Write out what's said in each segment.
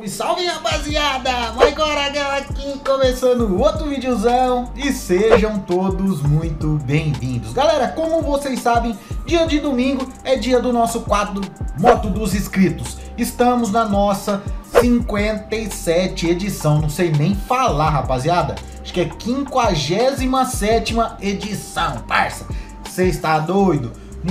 Salve rapaziada, agora aqui começando outro videozão e sejam todos muito bem-vindos. Galera, como vocês sabem, dia de domingo é dia do nosso quadro Moto dos Inscritos. Estamos na nossa 57ª edição, não sei nem falar rapaziada, acho que é 57ª edição, parça. Você está doido?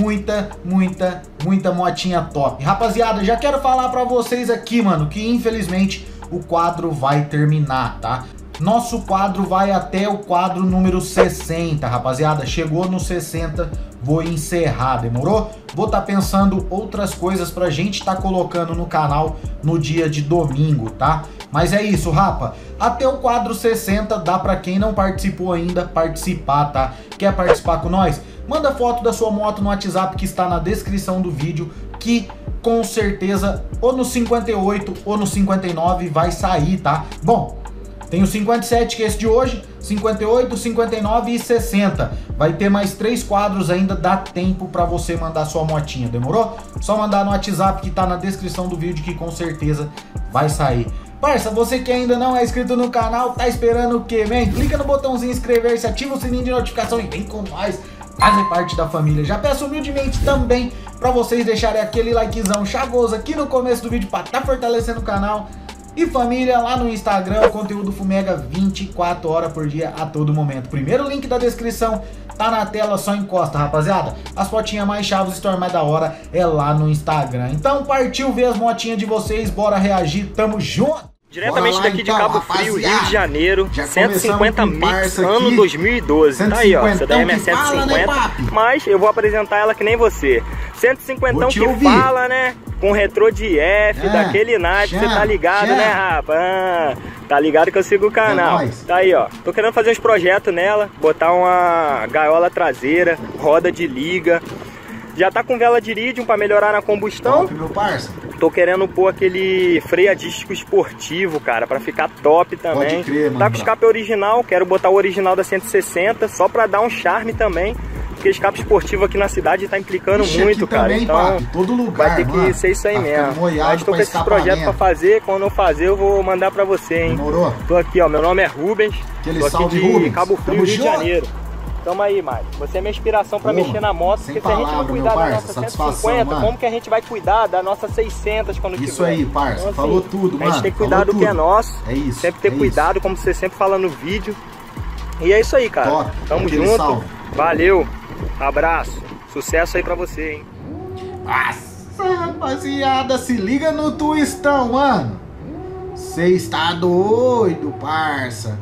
Muita motinha top. Rapaziada, já quero falar pra vocês aqui, mano, que infelizmente o quadro vai terminar, tá? Nosso quadro vai até o quadro número 60, rapaziada. Chegou no 60, vou encerrar, demorou? Vou tá pensando outras coisas pra gente tá colocando no canal no dia de domingo, tá? Mas é isso, rapa. Até o quadro 60 dá pra quem não participou ainda participar, tá? Quer participar com nós? Manda foto da sua moto no WhatsApp que está na descrição do vídeo, que com certeza ou no 58 ou no 59 vai sair, tá? Bom, tem o 57 que é esse de hoje, 58, 59 e 60. Vai ter mais 3 quadros ainda, dá tempo para você mandar sua motinha, demorou? Só mandar no WhatsApp que tá na descrição do vídeo que com certeza vai sair. Parça, você que ainda não é inscrito no canal, tá esperando o quê, man? Clica no botãozinho inscrever-se, ativa o sininho de notificação e vem com nós fazer parte da família. Já peço humildemente também para vocês deixarem aquele likezão chavoso aqui no começo do vídeo para tá fortalecendo o canal. E família, lá no Instagram, o conteúdo Fumega 24 horas por dia a todo momento. Primeiro link da descrição tá na tela, só encosta, rapaziada. As fotinhas mais chavos, história mais da hora é lá no Instagram. Então partiu ver as motinhas de vocês, bora reagir, tamo junto! Diretamente daqui então, de Cabo Frio, Rio de Janeiro, 150 Mix, ano 2012. Tá aí, ó, essa daí é minha 150, né, mas eu vou apresentar ela que nem você. 150 que ouvir. Fala, né, com retrô de F, daquele naipe, você tá ligado, né, rapa? Tá ligado que eu sigo o canal. Tá aí, ó, tô querendo fazer uns projetos nela, botar uma gaiola traseira, roda de liga. Já tá com vela de iridium pra melhorar na combustão. Top, meu parça. Tô querendo pôr aquele freio a disco esportivo, cara, pra ficar top também. Pode crer, mano. Tá com escape original, quero botar o original da 160, só pra dar um charme também. Porque escape esportivo aqui na cidade tá implicando muito, cara. Também, então, papi, todo lugar, vai ter que ser isso aí mesmo. Mas tô com esse projeto pra fazer, quando eu fazer eu vou mandar pra você, hein. Demorou? Tô aqui, ó, meu nome é Rubens. Aquele tô aqui salve, de Rubens. Cabo Frio, Rio de Janeiro. Tamo aí, Mário. Você é minha inspiração pra mexer na moto, porque se a gente não cuidar da nossa 150, como que a gente vai cuidar da nossa 600 quando tiver? Isso aí, parça. Então, assim, falou tudo, mano. A gente tem que cuidar do que é nosso. É isso. Sempre ter cuidado, como você sempre fala no vídeo. E é isso aí, cara. Top. Tamo junto. Salve. Valeu. Abraço. Sucesso aí pra você, hein. Nossa, rapaziada, se liga no twistão, mano. Cê está doido, parça.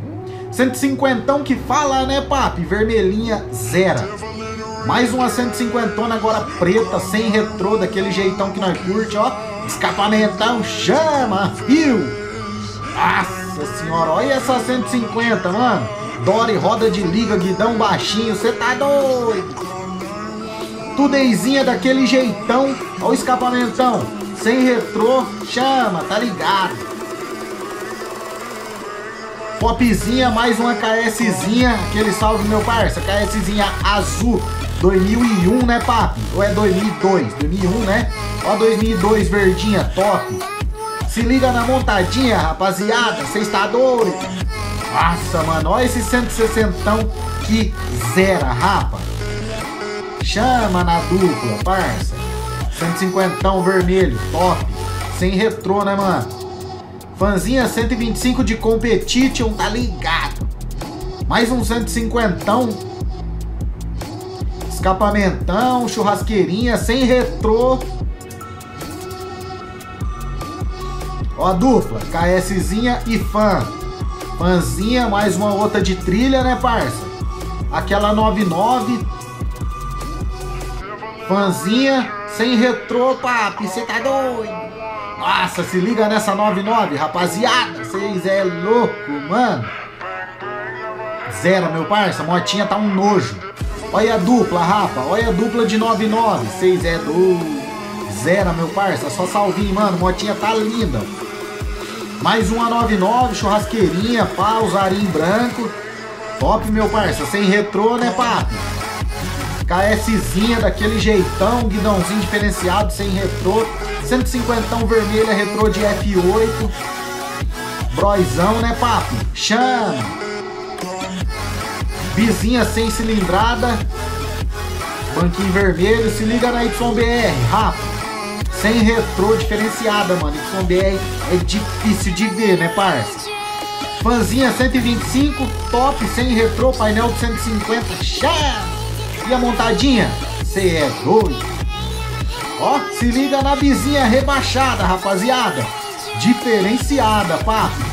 150 que fala, né, papi? Vermelhinha, zero. Mais uma 150 agora preta, sem retrô, daquele jeitão que nós curte, ó. Escapamentão, chama, fio. Nossa senhora, olha essa 150, mano. Dory, roda de liga, guidão baixinho, cê tá doido. Tudezinha daquele jeitão, ó o escapamentão. Sem retrô, chama, tá ligado. Popzinha, mais uma KSzinha, aquele salve meu parça, KSzinha azul, 2001 né papi? Ou é 2002? 2001 né? Ó 2002 verdinha, top. Se liga na montadinha rapaziada, cê está doido. Nossa mano, ó esse 160 que zera, rapa. Chama na dupla, parça. 150 vermelho, top. Sem retrô né mano? Fanzinha 125 de Competition, tá ligado? Mais um 150. Escapamentão, churrasqueirinha, sem retrô. Ó a dupla, KSzinha e fan. Fanzinha, mais uma outra de trilha, né, parça? Aquela 99. Fanzinha, sem retrô, papi, cê tá doido? Nossa, se liga nessa 99, rapaziada. Vocês é louco, mano. Zero, meu parça. Motinha tá um nojo. Olha a dupla, rapa. Olha a dupla de 99. Vocês é doido. Zero, meu parça. Só salvinho, mano. Motinha tá linda. Mais uma 99, churrasqueirinha, pá, usarinho branco. Top, meu parça. Sem retrô, né, papi? KSzinha daquele jeitão, guidãozinho diferenciado, sem retrô. 150 vermelha, retrô de F8. Broizão, né, papi? Chama. Vizinha sem cilindrada. Banquinho vermelho. Se liga na YBR, rápido. Sem retrô diferenciada, mano. YBR é difícil de ver, né, parça? Fanzinha 125, top, sem retrô, painel de 150. Chama. E a montadinha? Cê é doido. Ó, se liga na vizinha rebaixada, rapaziada. Diferenciada, papi.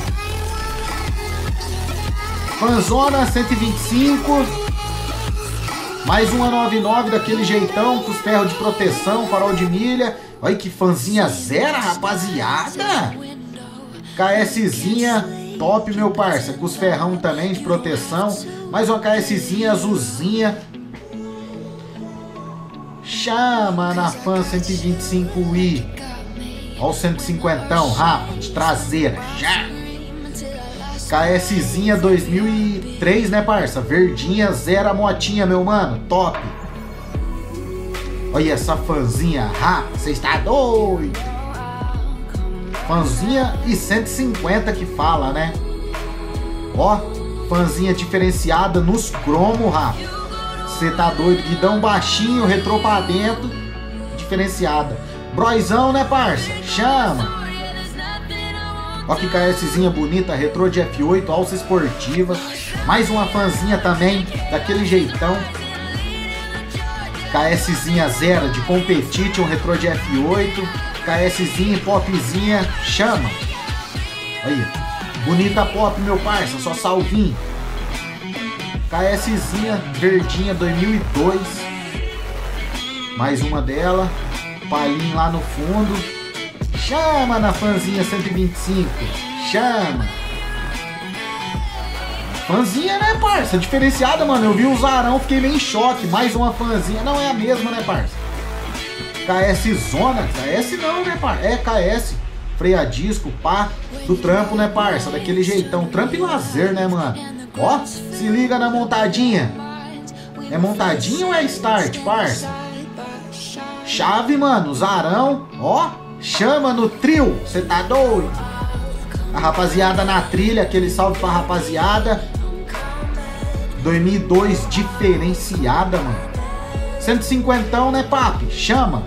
Fanzona 125. Mais uma 99 daquele jeitão, com os ferros de proteção, farol de milha. Olha que fanzinha zero, rapaziada. KSzinha top, meu parça. Com os ferrão também de proteção. Mais uma KSzinha azulzinha. Chama na Fan 125i. Olha o 150, rápido, de traseira. Já. KSzinha 2003, né, parça? Verdinha, zero a motinha, meu mano. Top. Olha essa fanzinha rápida. Você está doido. Fanzinha e 150 que fala, né? Ó, fanzinha diferenciada nos cromos, rápido. Você tá doido? Guidão baixinho, retrô pra dentro. Diferenciada. Broizão, né, parça? Chama. Ó que KSzinha bonita, retrô de F8, alça esportiva. Mais uma fanzinha também, daquele jeitão. KSzinha zero de Competition, retrô de F8. KSzinha e popzinha, chama. Aí, bonita pop, meu parça, só salvinho. KSzinha verdinha 2002. Mais uma dela. Palinho lá no fundo. Chama na fanzinha 125. Chama. Fanzinha, né, parça? Diferenciada, mano. Eu vi o Zarão, fiquei meio em choque. Mais uma fanzinha. Não é a mesma, né, parça? KS Zona. KS não, né, parça? É KS. Freia disco, pá. Do trampo, né, parça? Daquele jeitão. Trampo e lazer, né, mano? Ó, se liga na montadinha. É montadinha ou é start, parça? Chave, mano. Zarão. Ó, chama no trio. Você tá doido? A rapaziada na trilha. Aquele salve pra rapaziada. 2002 diferenciada, mano. 150, né, papi? Chama.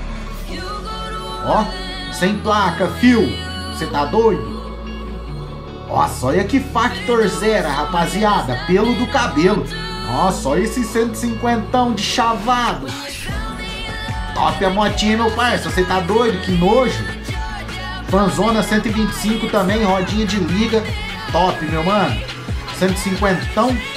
Ó, sem placa, fio. Você tá doido? Nossa, olha que Factor Zero, rapaziada. Pelo do cabelo. Nossa, olha esse 150 de chavado. Top a motinha, meu parça. Você tá doido? Que nojo. Fanzona 125 também, rodinha de liga. Top, meu mano. 150.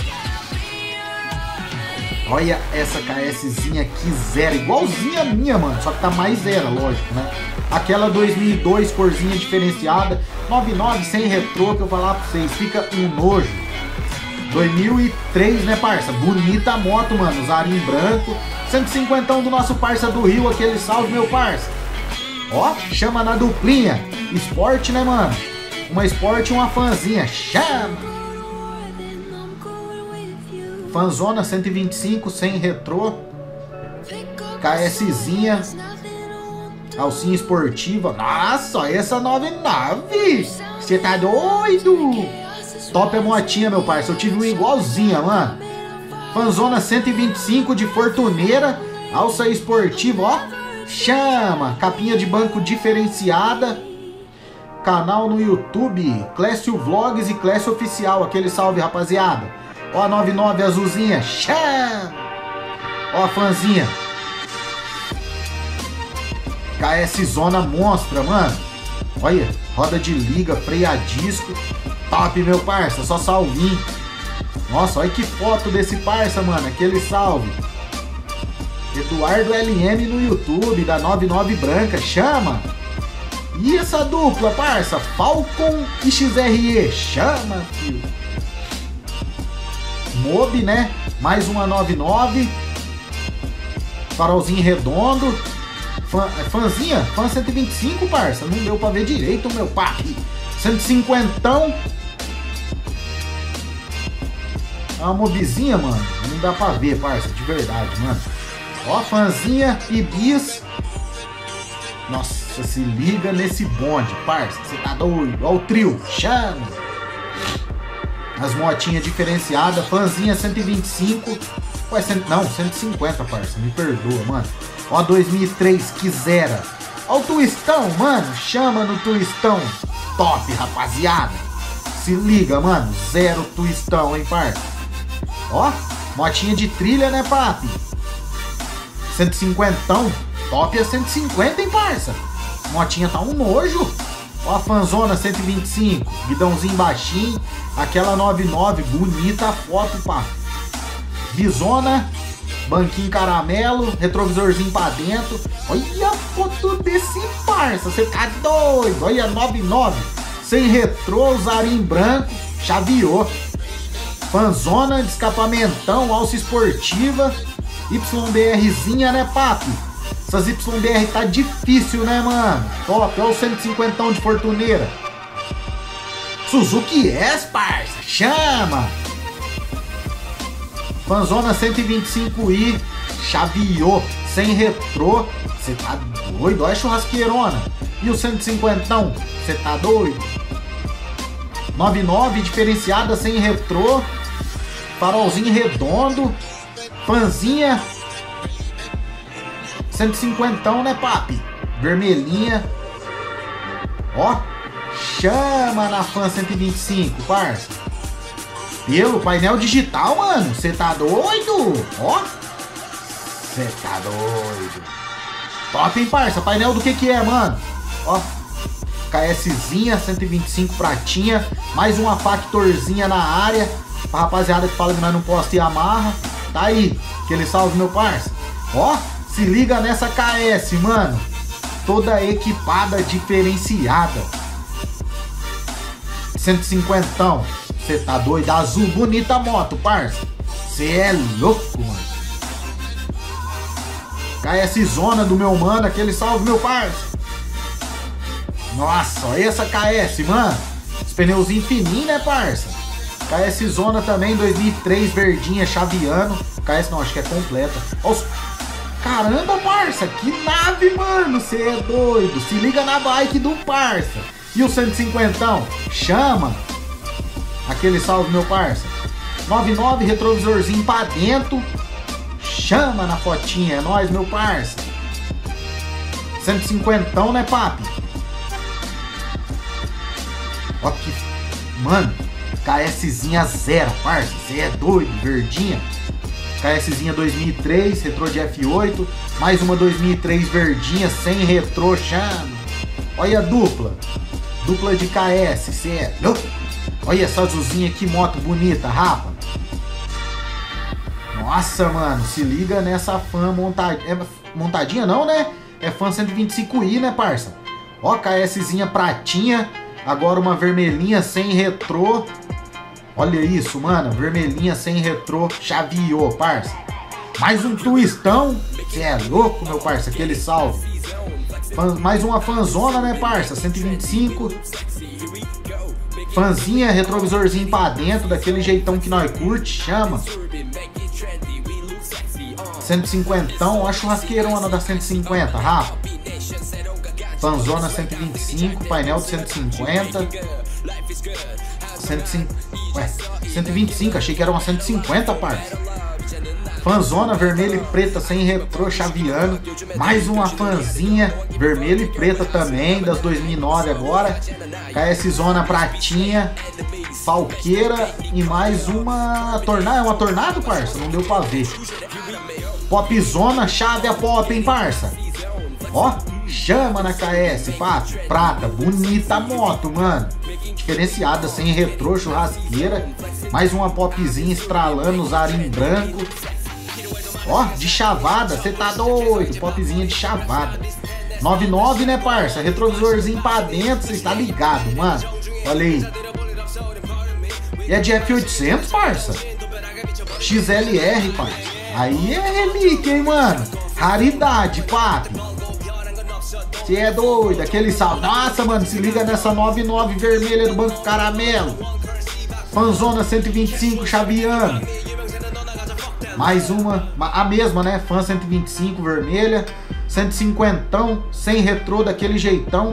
Olha essa KSzinha aqui, zero. Igualzinha a minha, mano. Só que tá mais zero, lógico, né? Aquela 2002, corzinha diferenciada. 99 sem retrô, que eu vou falar pra vocês. Fica um nojo. 2003, né, parça? Bonita a moto, mano. Zarinho branco. 150 do nosso parça do Rio. Aquele salve, meu parça. Ó, chama na duplinha. Esporte, né, mano? Uma esporte e uma fanzinha. Chama! Fanzona 125 sem retrô. KSzinha. Alcinha esportiva. Nossa, essa 99. Você tá doido? Top a motinha, meu parceiro. Eu tive uma igualzinha, mano. Fanzona 125 de Fortuneira. Alça esportiva, ó. Chama. Capinha de banco diferenciada. Canal no YouTube. Clécio Vlogs e Clécio Oficial. Aquele salve, rapaziada. Ó a 99 azulzinha. Chama. Ó a fanzinha. KS Zona monstra, mano. Olha, roda de liga, freio a disco. Top, meu parça, só salvinho. Nossa, olha que foto desse parça, mano. Aquele salve. Eduardo LM no YouTube, da 99 branca. Chama. E essa dupla, parça? Falcon e XRE. Chama, filho. Mob, né? Mais uma 99. Farolzinho redondo. Fanzinha, fan 125, parça. Não deu pra ver direito, meu pai. 150. É uma mobzinha, mano. Não dá pra ver, parça. De verdade, mano. Ó, fanzinha e bis. Nossa, se liga nesse bonde, parça. Você tá doido? Ó o trio, chama. As motinhas diferenciadas, fanzinha 125. Ué, não, 150, parça. Me perdoa, mano. Ó, 2003, Quisera. Ó o twistão, mano. Chama no twistão. Top, rapaziada. Se liga, mano. Zero twistão, hein, parça. Ó, motinha de trilha, né, papi? 150. Top é 150, hein, parça? Motinha tá um nojo. Ó a fanzona 125. Guidãozinho baixinho. Aquela 99. Bonita a foto, pá. Bizona. Banquinho caramelo. Retrovisorzinho pra dentro. Olha a foto desse parça. Você tá doido. Olha 99. Sem retrô. Usarinho branco. Chaveou. Fanzona de escapamentão. Alça esportiva. YBRzinha, né, papi? Essas YBR tá difícil, né, mano? Top, olha o 150 de Fortuneira. Suzuki S, parça, chama! Fanzona 125i, chaveou, sem retrô. Você tá doido? Olha a churrasqueirona. E o 150, você tá doido? 99, diferenciada, sem retrô. Farolzinho redondo. Fanzinha 150, né, papi? Vermelhinha. Ó, chama na Fan 125, parça. Pelo painel digital, mano. Você tá doido? Ó, você tá doido. Top, hein, parça? Painel do que é, mano? Ó, KSzinha 125 pratinha. Mais uma Factorzinha na área. Pra rapaziada que fala que nós não posta e amarra. Tá aí, aquele salve, meu parça. Ó, se liga nessa KS, mano. Toda equipada, diferenciada. 150. Você tá doido? Azul, bonita a moto, parça. Você é louco, mano. KS zona do meu mano. Aquele salve, meu parça. Nossa, olha essa KS, mano. Os pneuzinhos fininhos, né, parça? KS zona também, 2003, verdinha, chaveando. KS não, acho que é completa. Olha os... Caramba, parça, que nave, mano. Você é doido. Se liga na bike do parça. E o 150? Chama. Aquele salve, meu parça. 99, retrovisorzinho pra dentro. Chama na fotinha. É nóis, meu parça. 150, né, papi? Ó que... Mano, KSzinha zero, parça. Você é doido, verdinha. KSzinha 2003, retrô de F8. Mais uma 2003 verdinha, sem retrô, chama. Olha a dupla. Dupla de KS, cê é louco. Olha essa azulzinha, que moto bonita, rapa. Nossa, mano, se liga nessa Fan montadinha. É montadinha não, né? É Fan 125i, né, parça? Ó, KSzinha pratinha. Agora uma vermelhinha sem retrô. Olha isso, mano. Vermelhinha sem retrô. Chaveou, parça. Mais um twistão. Você é louco, meu parça. Aquele salve. Mais uma fanzona, né, parça? 125. Fanzinha, retrovisorzinho pra dentro. Daquele jeitão que nós curte. Chama. 150. Olha a churrasqueirona da 150, Rafa. Fanzona 125. Painel de 150. 125, achei que era uma 150, parça. Fanzona vermelha e preta sem retrô, chaveando. Mais uma fanzinha vermelha e preta também, das 2009 agora. KS zona pratinha, falqueira e mais uma tornado. É uma tornado, parça? Não deu pra ver. Popzona, chave a pop, hein, parça? Ó, chama na KS, papi. Prata, bonita a moto, mano. Diferenciada, sem retrô, churrasqueira. Mais uma popzinha estralando, usarinho branco. Ó, de chavada, você tá doido. Popzinha de chavada. 99, né, parça? Retrovisorzinho pra dentro, você tá ligado, mano. Olha aí. E é de F800, parça? XLR, parça. Aí é relíquia, hein, mano? Raridade, papi. Você é doido, aquele salve. Nossa, mano, se liga nessa 99 vermelha do Banco Caramelo. Fanzona 125, chaveando. Mais uma, a mesma, né? Fan 125 vermelha. 150, sem retrô, daquele jeitão.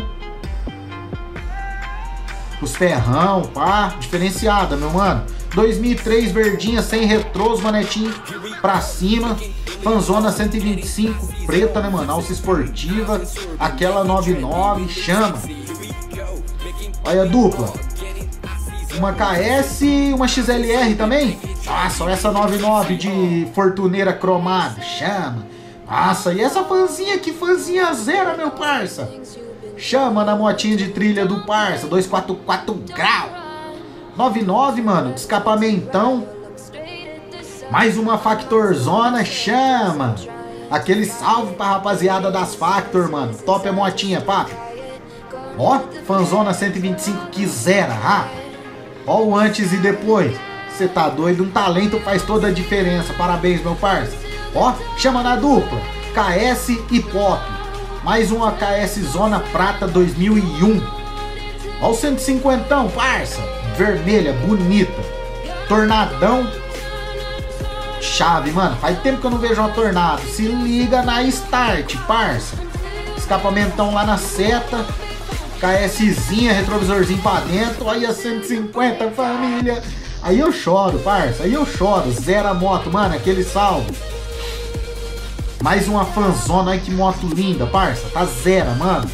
Os ferrão, pá, diferenciada, meu mano. 2003, verdinha, sem retrô, os manetinhos pra cima. Fanzona 125, preta, né, mano? Alça esportiva, aquela 99, chama. Olha a dupla. Uma KS e uma XLR também. Nossa, olha essa 99 de fortuneira cromada, chama. Nossa, e essa fanzinha, que fanzinha zero, meu parça. Chama na motinha de trilha do parça, 244 grau. 99, mano, de escapamentão. Mais uma Factor Zona, chama. Aquele salve pra rapaziada das Factor, mano. Top a motinha, pá. Ó, fanzona 125 que zera, rapa. Ó o antes e depois. Você tá doido? Um talento faz toda a diferença. Parabéns, meu parça. Ó, chama na dupla. KS e Pop. Mais uma KS Zona Prata 2001. Ó o 150, parça. Vermelha, bonita. Tornadão. Chave, mano. Faz tempo que eu não vejo uma Tornado. Se liga na Start, parça. Escapamentão lá na seta. KSzinha, retrovisorzinho pra dentro. Olha 150, família. Aí eu choro, parça. Aí eu choro. Zero a moto, mano. Aquele salvo. Mais uma fanzona. Olha que moto linda, parça. Tá zero, mano.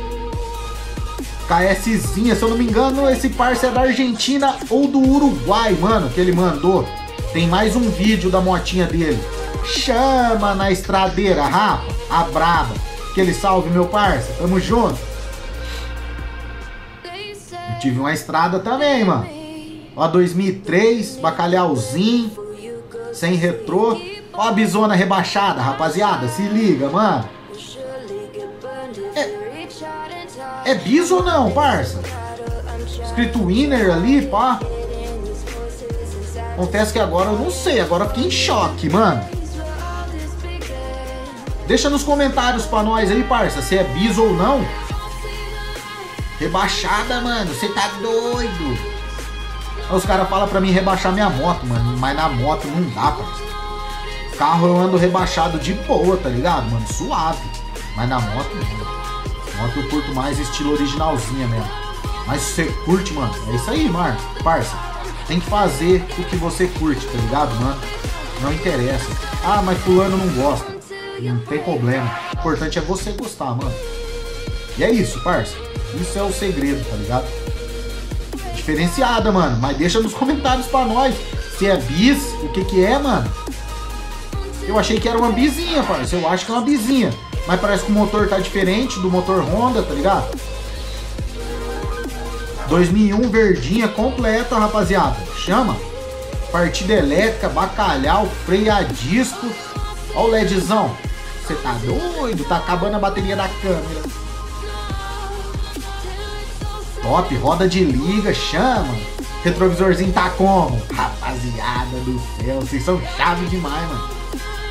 KSzinha, se eu não me engano, esse parça é da Argentina ou do Uruguai, mano, que ele mandou. Tem mais um vídeo da motinha dele. Chama na estradeira, rapa, a braba. Aquele salve, meu parça, tamo junto. Eu tive uma estrada também, mano. Ó, 2003, bacalhauzinho, sem retrô. Ó a bizona rebaixada, rapaziada, se liga, mano. É bis ou não, parça? Escrito winner ali, pá. Confesso que agora eu não sei. Agora eu fiquei em choque, mano. Deixa nos comentários pra nós aí, parça, se é bis ou não. Rebaixada, mano. Você tá doido. Os caras falam pra mim rebaixar minha moto, mano. Mas na moto não dá, parça. Carro eu ando rebaixado de boa, tá ligado, mano? Suave. Mas na moto não. Moto eu curto mais estilo originalzinha mesmo. Mas se você curte, mano, é isso aí, Marco. Parça, tem que fazer o que você curte, tá ligado, mano? Não interessa. Ah, mas fulano não gosta. Não tem problema. O importante é você gostar, mano. E é isso, parça. Isso é o segredo, tá ligado? Diferenciada, mano. Mas deixa nos comentários pra nós se é bis, o que é, mano. Eu achei que era uma bizinha, parça. Eu acho que é uma bizinha. Mas parece que o motor tá diferente do motor Honda, tá ligado? 2001, verdinha, completa, rapaziada. Chama. Partida elétrica, bacalhau, freio a disco. Ó o LEDzão. Você tá doido? Tá acabando a bateria da câmera. Top, roda de liga, chama. Retrovisorzinho tá como? Rapaziada do céu, vocês são chave demais, mano.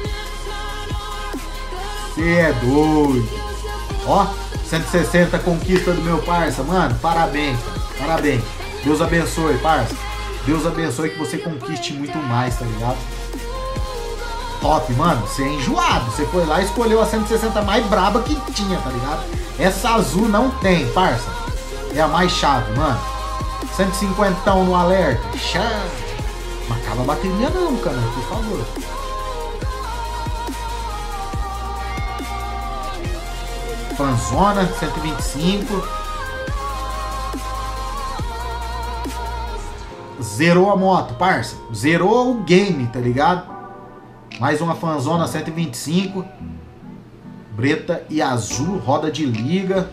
Você é doido. Ó, 160 conquista do meu parça, mano. Parabéns, parabéns. Deus abençoe, parça. Deus abençoe que você conquiste muito mais, tá ligado? Top, mano. Você é enjoado. Você foi lá e escolheu a 160 mais braba que tinha, tá ligado? Essa azul não tem, parça. É a mais chave, mano. 150 no alerta. Chama. Mas acaba a bateria não, cara, por favor. Fanzona 125. Zerou a moto, parça. Zerou o game, tá ligado? Mais uma fanzona 125. Preta e azul, roda de liga.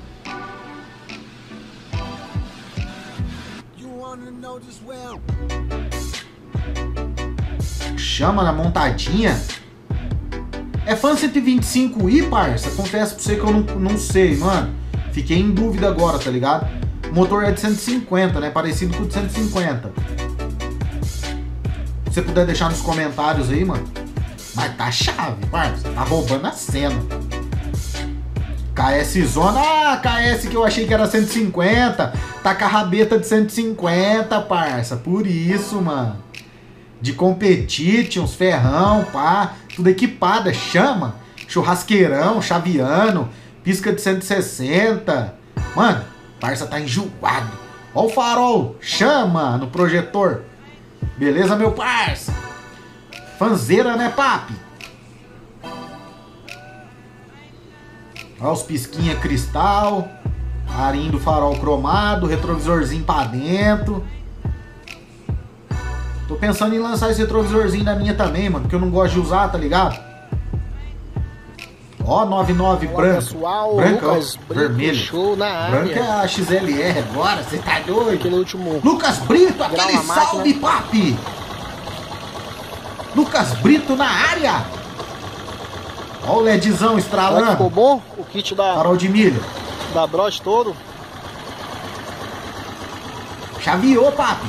Chama na montadinha. É Fan 125i, parça? Confesso pra você que eu não sei, mano. Fiquei em dúvida agora, tá ligado? O motor é de 150, né? Parecido com o de 150. Se você puder deixar nos comentários aí, mano. Mas tá chave, parça. Tá roubando a cena. KS Zona. Ah, KS que eu achei que era 150. Tá com a rabeta de 150, parça. Por isso, mano. De competite, uns ferrão, pá. Tudo equipada, chama. churrasqueirão, chaveando, pisca de 160. Mano, parça tá enjoado. Ó o farol, chama no projetor. Beleza, meu parça? Fanzeira, né, papi? Ó os pisquinha cristal, arinho do farol cromado, retrovisorzinho pra dentro. Tô pensando em lançar esse retrovisorzinho da minha também, mano, porque eu não gosto de usar, tá ligado? Ó, 99 branco. Pessoal, branca, Lucas ó, vermelho. Show na área. Branca é a XLR agora, você tá doido? Aquele último. Lucas Brito, aquele salve, papi! Lucas Brito na área! Ó o LEDzão estralando. Ficou bom? O kit da... Farol de milha. Da Brod todo. Chaveou, papi.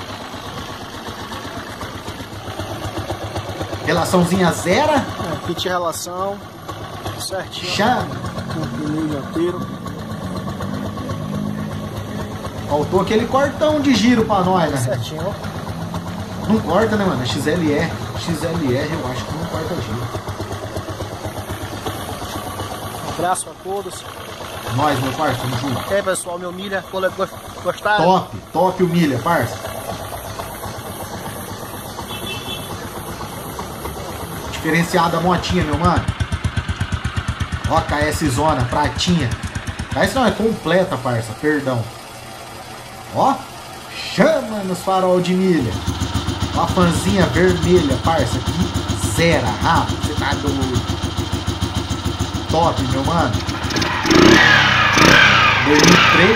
Relaçãozinha zero. Kit de relação. Certinho. Chama. Com o pneu inteiro. Faltou aquele cortão de giro pra nós, né? Certinho, ó. Não corta, né, mano? XLR. XLR eu acho que não corta giro. Um abraço a todos. Nós, meu parça, tamo junto. É, pessoal, meu milha, gostaram? Top, top o milha, parça. Diferenciada a motinha, meu mano. Ó, KS Zona, pratinha. KS não, é completa, parça, perdão. Ó, chama nos farol de milha. Ó a fanzinha vermelha, parça, que zera, rápido, você tá doido. Top, meu mano. 2003.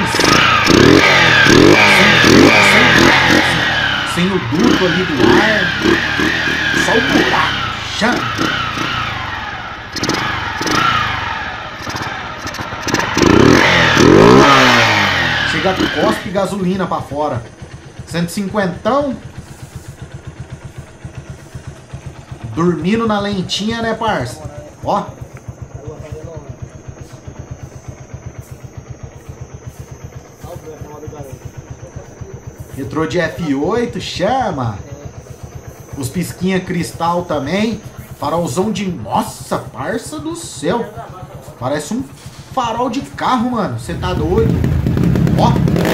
Sem o duto ali do ar. Só o buraco. Chama. Chega com cospe e gasolina pra fora. 150. Dormindo na lentinha, né, parça? Ó. Retrô de F8, chama. Os pisquinha cristal também. Farolzão de... Nossa, parça do céu. Parece um farol de carro, mano. Você tá doido? Ó.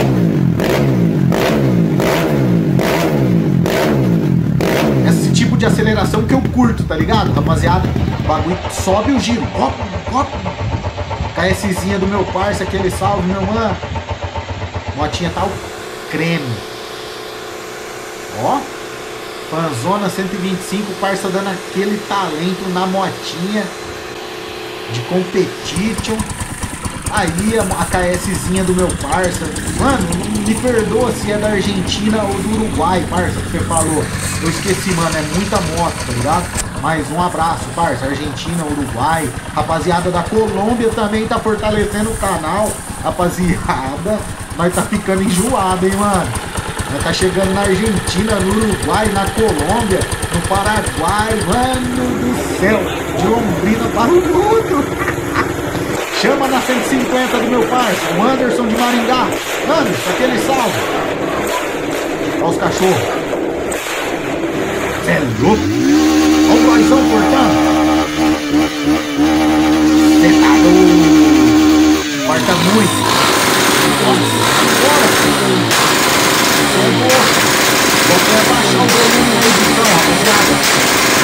Esse tipo de aceleração que eu curto, tá ligado, rapaziada? O bagulho sobe o giro. Ó, ó. KSzinha do meu parça, aquele salve, meu mano. Motinha tá o creme. Ó, Fanzona 125, parça dando aquele talento na motinha de competition. Aí a KSzinha do meu parça. Mano, me perdoa se é da Argentina ou do Uruguai, parça, que você falou. Eu esqueci, mano, é muita moto, tá ligado? Mas um abraço, parça, Argentina, Uruguai. Rapaziada da Colômbia também tá fortalecendo o canal. Rapaziada, nós tá ficando enjoado, hein, mano. Nós tá chegando na Argentina, no Uruguai, na Colômbia, no Paraguai, mano do céu, de Londrina para o mundo. Chama na 150 do meu parça, o Anderson de Maringá. Mano, aquele salve. Olha os cachorros. Cê é louco. Olha o Broizão cortando. Cê tá louco. Corta muito. Bora. Vou até baixar o volume da edição, rapaziada.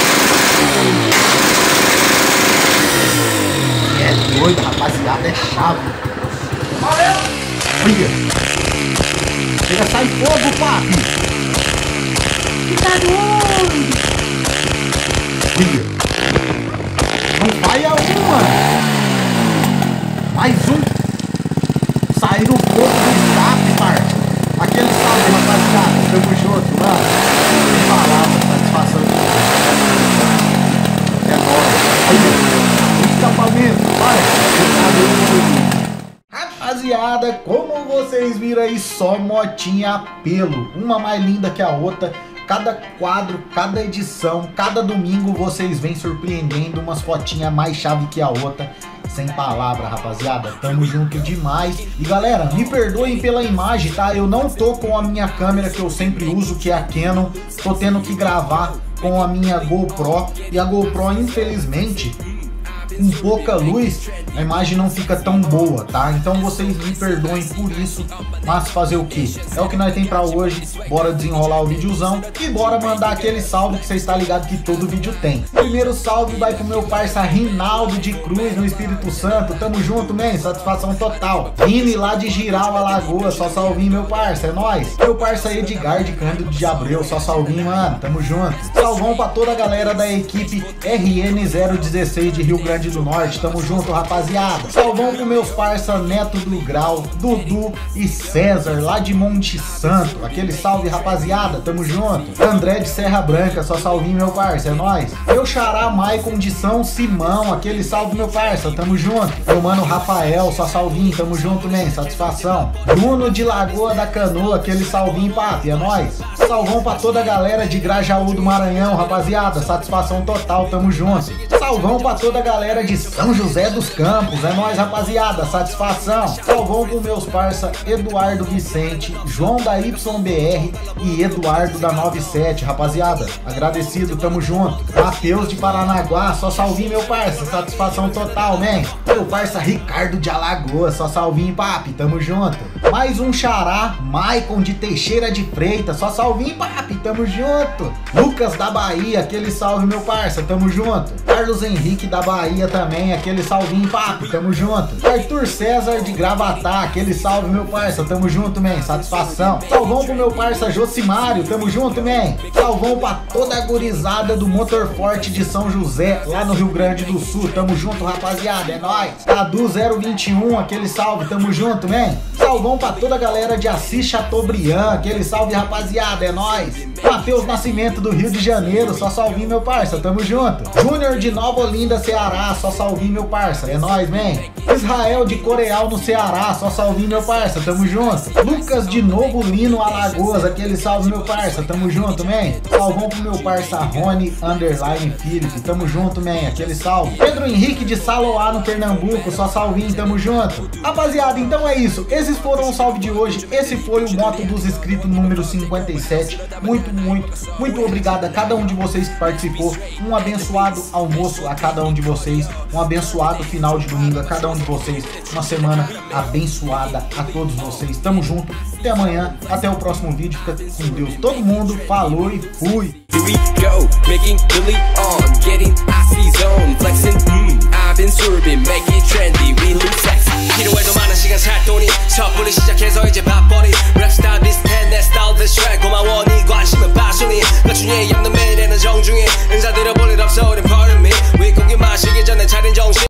É doido, rapaziada, é chave. Valeu! Olha! Chega a sair fogo, papi! Fica doido! Olha! Não vai a uma! Mais um! Saindo fogo do escape, parça! Aquele salve, rapaziada, tamo junto, mano. Sem palavras, satisfação. É nóis. Olha, o escapamento, vai. Rapaziada, como vocês viram aí, só motinha a pelo. Uma mais linda que a outra. Cada quadro, cada edição, cada domingo vocês vêm surpreendendo umas fotinhas mais chave que a outra. Sem palavra, rapaziada, tamo junto demais. E galera, me perdoem pela imagem, tá? Eu não tô com a minha câmera que eu sempre uso, que é a Canon. Tô tendo que gravar com a minha GoPro. E a GoPro, infelizmente, com pouca luz, a imagem não fica tão boa, tá? Então vocês me perdoem por isso, mas fazer o que? É o que nós tem pra hoje, bora desenrolar o videozão e bora mandar aquele salve que você está ligado que todo vídeo tem. Primeiro salve vai pro meu parça Rinaldo de Cruz, no Espírito Santo, tamo junto, man, satisfação total. Vini lá de Giral, Alagoas, só salvinho, meu parça, é nóis. Meu parça Edgar de Cândido de Abreu, só salvinho, mano, tamo junto. Salvão pra toda a galera da equipe RN016 de Rio Grande do Norte, tamo junto, rapaziada. Salvão pro meus parça Neto do Grau, Dudu e César lá de Monte Santo, aquele salve, rapaziada, tamo junto. André de Serra Branca, só salvinho, meu parça, é nóis. Meu xará Maicon de São Simão, aquele salve, meu parça, tamo junto. Meu mano Rafael, só salvinho, tamo junto, man, satisfação. Bruno de Lagoa da Canoa, aquele salvinho, papi, é nóis. Salvão pra toda a galera de Grajaú do Maranhão, rapaziada, satisfação total, tamo junto. Salvão pra toda a galera de São José dos Campos, é nóis, rapaziada, satisfação. Salvão pro meus parça Eduardo Vicente, João da YBR e Eduardo da 97, rapaziada, agradecido, tamo junto. Matheus de Paranaguá, só salvinho, meu parça, satisfação total, man. Meu parça Ricardo de Alagoas, só salvinho, papi, tamo junto. Mais um xará, Maicon de Teixeira de Freitas, só salvinho, papi, tamo junto. Lucas da Bahia, aquele salve, meu parça, tamo junto. Carlos Henrique da Bahia também, aquele salvinho, papi, tamo junto. Arthur César de Gravatá, aquele salve, meu parça, tamo junto, man, satisfação. Salvão pro meu parça Josimário, tamo junto, man. Salvão pra toda a gurizada do Motor Forte de São José, lá no Rio Grande do Sul, tamo junto, rapaziada, é nóis. Cadu 021, aquele salve, tamo junto, man. Salvão pra toda a galera de Assis Chateaubriand, aquele salve, rapaziada, é nóis. Matheus Nascimento do Rio de Janeiro, só salvinho, meu parça, tamo junto. Júnior de Nova Olinda, Ceará, só salvinho, meu parça, é nóis, man. Israel de Coreal no Ceará, só salvinho, meu parça, tamo junto. Lucas de Novo Lino, Alagoas, aquele salve, meu parça, tamo junto, man. Salvão pro meu parça Rony Felipe, tamo junto, man, aquele salve. Pedro Henrique de Saloá no Pernambuco, só salvinho, tamo junto. Rapaziada, então é isso, esses foram o salve de hoje, esse foi o Moto dos Inscritos número 57, muito obrigado a cada um de vocês que participou, um abençoado almoço a cada um de vocês, um abençoado final de domingo a cada um de vocês, uma semana abençoada a todos vocês, tamo junto, até amanhã, até o próximo vídeo, fica com Deus todo mundo, falou e fui! Here we go, making really on, getting icy zone, flexing, I've been swerving, make it trendy, we look sexy. 필요해도 많은 시간 살 돈이 섣불리 시작해서 이제 밥벌이